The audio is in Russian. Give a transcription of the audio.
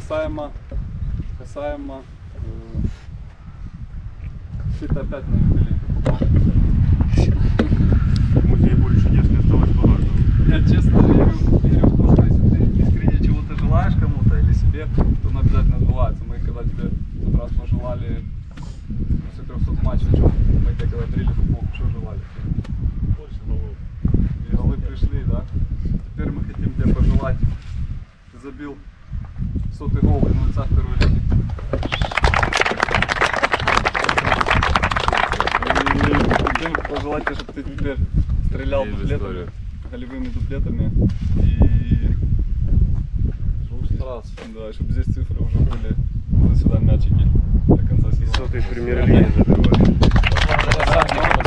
касаемо ты-то опять на юбилей попал. Музей более чудес не осталось подарков. Я честно верю в то, что если ты искренне чего-то желаешь кому-то или себе, то он обязательно сбывается. Мы когда тебе в тот раз пожелали после 300 матчей, мы тебе когда дрили футбол, что желали? Больше голов. И голы пришли, да? Теперь мы хотим тебе пожелать, ты забил 100-й гол и 0 второй лиги. И хотим пожелать тебе, чтобы ты теперь стрелял дуплетами, голевыми дуплетами и старался, да, чтобы здесь цифры уже были, сюда мячики до конца сезона. 100-й в премьер-лиге забивали.